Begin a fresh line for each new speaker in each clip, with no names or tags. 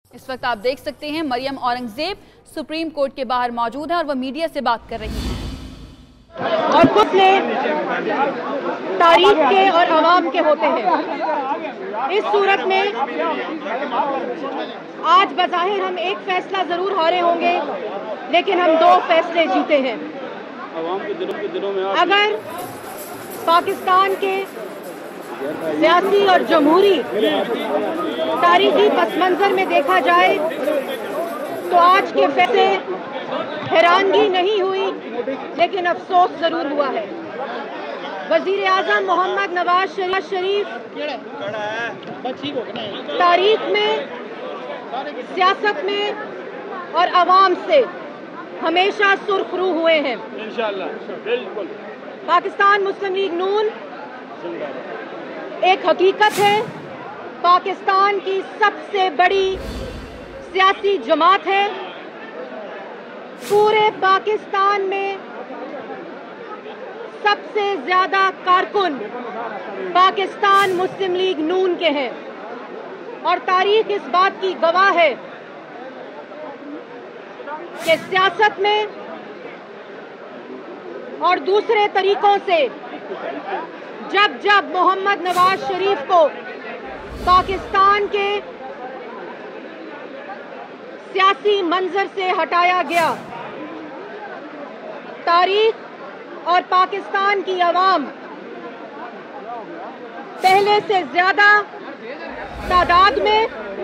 इस वक्त आप देख सकते हैं मरियम औरंगजेब सुप्रीम कोर्ट के बाहर मौजूद है और वह मीडिया से बात कर रही हैं।
और फैसले तारीख के और अवाम के होते हैं। इस सूरत में आज बज़ाहिर हम एक फैसला जरूर हारे होंगे, लेकिन हम 2 फैसले जीते हैं। अगर पाकिस्तान के सियासी और जमहूरी तारीखी पस मंजर में देखा जाए तो आज के फैसले हैरानगी नहीं हुई, लेकिन अफसोस जरूर हुआ है। वजीर आजम मोहम्मद नवाज शरीफ तारीख में, सियासत में और अवाम से हमेशा सुर्खरू हुए हैं। इंशाअल्लाह बिल्कुल। पाकिस्तान मुस्लिम लीग नून एक हकीकत है, पाकिस्तान की सबसे बड़ी सियासी जमात है। पूरे पाकिस्तान में सबसे ज्यादा कारकुन पाकिस्तान मुस्लिम लीग नून के हैं और तारीख इस बात की गवाह है कि सियासत में और दूसरे तरीकों से जब जब मोहम्मद नवाज शरीफ को पाकिस्तान के सियासी मंजर से हटाया गया, तारीख और पाकिस्तान की आवाम पहले से ज्यादा तादाद में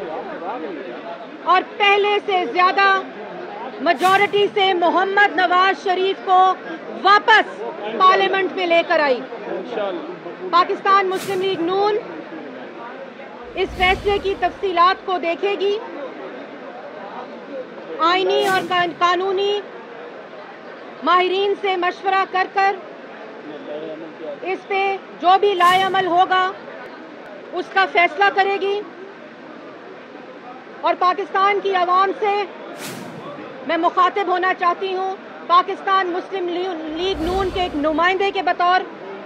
और पहले से ज्यादा मेजॉरिटी से मोहम्मद नवाज शरीफ को वापस पार्लियामेंट में लेकर आई। पाकिस्तान मुस्लिम लीग नून इस फैसले की तफसीलात को देखेगी, आईनी और कानूनी माहिरीन से मशवरा कर कर इस पे जो भी लाएअमल होगा उसका फैसला करेगी। और पाकिस्तान की आवाम से मैं मुखातिब होना चाहती हूँ, पाकिस्तान मुस्लिम लीग नून के एक नुमाइंदे के बतौर,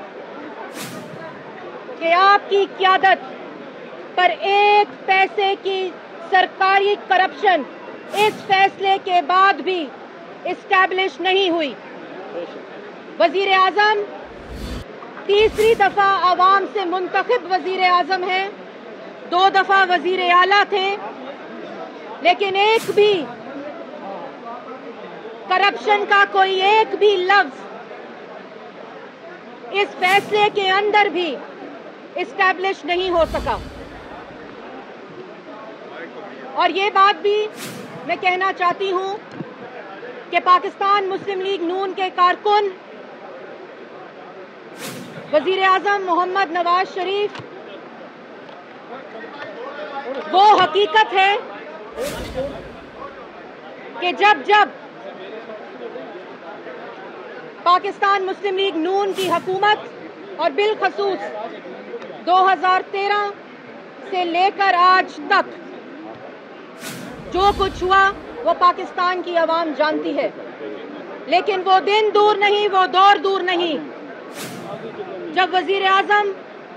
कि आपकी क़यादत पर एक पैसे की सरकारी करप्शन इस फैसले के बाद भी इस्टेब्लिश नहीं हुई। वजीर आजम तीसरी दफा आवाम से मुंतखब वजीर आजम हैं, 2 दफा वजीर आला थे, लेकिन एक भी करप्शन का कोई एक भी लफ्ज इस फैसले के अंदर भी इस्टेब्लिश नहीं हो सका। और ये बात भी मैं कहना चाहती हूं कि पाकिस्तान मुस्लिम लीग नून के कारकुन वजीर आजम मोहम्मद नवाज शरीफ वो हकीकत है कि जब जब पाकिस्तान मुस्लिम लीग नून की हुकूमत और बिलखसूस 2013 से लेकर आज तक जो कुछ हुआ वो पाकिस्तान की आवाम जानती है, लेकिन वो दिन दूर नहीं, वो दौर दूर नहीं जब वजीर आजम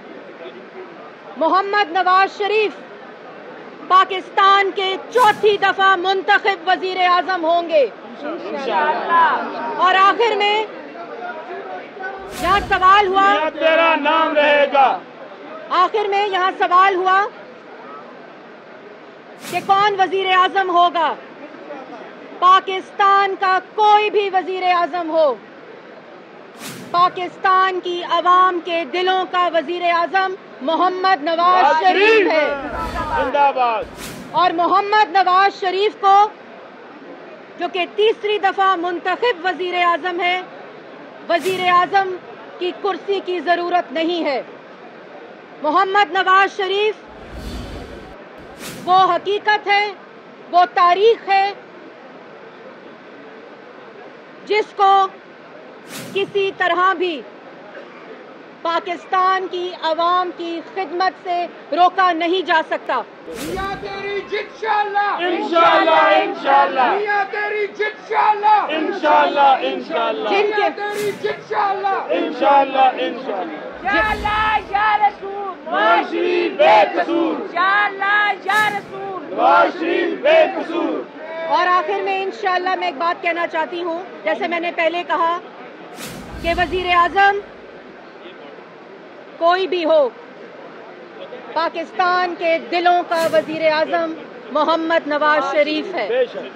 मोहम्मद नवाज शरीफ पाकिस्तान के 4थी दफा मुंतखब वजीर आजम होंगे इंशाअल्लाह। और आखिर में यहाँ सवाल हुआ,
तेरा नाम रहेगा।
आखिर में यहाँ सवाल हुआ कि कौन वजीर आजम होगा। पाकिस्तान का कोई भी वजीर आजम हो, पाकिस्तान की आवाम के दिलों का वजीर आजम मोहम्मद नवाज शरीफ है
जिंदाबाद।
और मोहम्मद नवाज शरीफ को, जो कि तीसरी दफा मुंतखब वजीर आजम है, वजीर आजम की कुर्सी की जरूरत नहीं है। मोहम्मद नवाज शरीफ वो हकीकत है, वो तारीख है जिसको किसी तरह भी पाकिस्तान की आवाम की खिदमत से रोका नहीं जा सकता।
मियां तेरी जित इंशाअल्लाह इंशाअल्लाह इंशाअल्लाह, मियां तेरी जित इंशाअल्लाह इंशाअल्लाह इंशाअल्लाह,
जिनके
तेरी जित इंशाअल्लाह इंशाअल्लाह इंशाअल्लाह।
या अल्लाह या रसूल
माशरी बेकसूर,
या अल्लाह या रसूल।
नवाज शरीफ बेकसूर।
और आखिर में इंशाअल्लाह मैं एक बात कहना चाहती हूँ, जैसे मैंने पहले कहा कि वजीर आजम कोई भी हो, पाकिस्तान के दिलों का वजीर आजम मोहम्मद नवाज शरीफ है।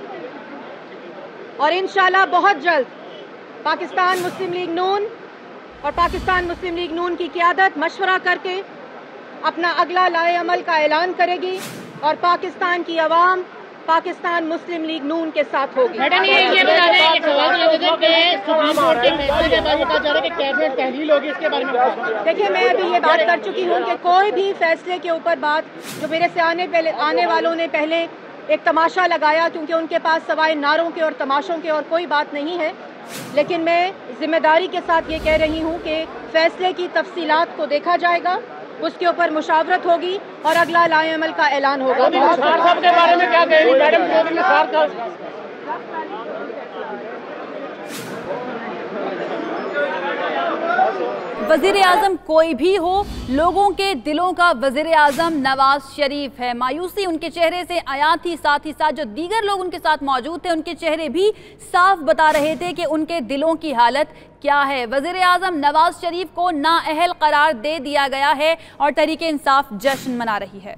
और इंशाअल्लाह बहुत जल्द पाकिस्तान मुस्लिम लीग नून और पाकिस्तान मुस्लिम लीग नून की क़यादत मशवरा करके अपना अगला लाए अमल का ऐलान करेगी और पाकिस्तान की आवाम पाकिस्तान मुस्लिम लीग नून के साथ होगी।
मैडम ये बता रहे हैं कि सवाल ये थे कि सुप्रीम कोर्ट के फैसले के बाद ये कहा जा रहा है कि कैबिनेट तहलील होगी, इसके बारे में
देखिए, मैं अभी ये बात कर चुकी हूँ कि कोई भी फैसले के ऊपर बात जो मेरे से आने वालों ने पहले एक तमाशा लगाया, क्योंकि उनके पास सवाए नारों के और तमाशों के और कोई बात नहीं है, लेकिन मैं जिम्मेदारी के साथ ये कह रही हूँ कि फैसले की तफसीलात को देखा जाएगा, उसके ऊपर मुशावरत होगी और अगला लाए अमल का ऐलान होगा।
निसार साहब के बारे में क्या कहेंगी मैडम? निसार का
वजीर आजम कोई भी हो, लोगों के दिलों का वजीर आजम नवाज शरीफ है। मायूसी उनके चेहरे से आया थी, साथ ही साथ जो दीगर लोग उनके साथ मौजूद थे उनके चेहरे भी साफ बता रहे थे कि उनके दिलों की हालत क्या है। वजीर आजम नवाज शरीफ को नाअहल करार दे दिया गया है और तहरीक इंसाफ जश्न मना रही है।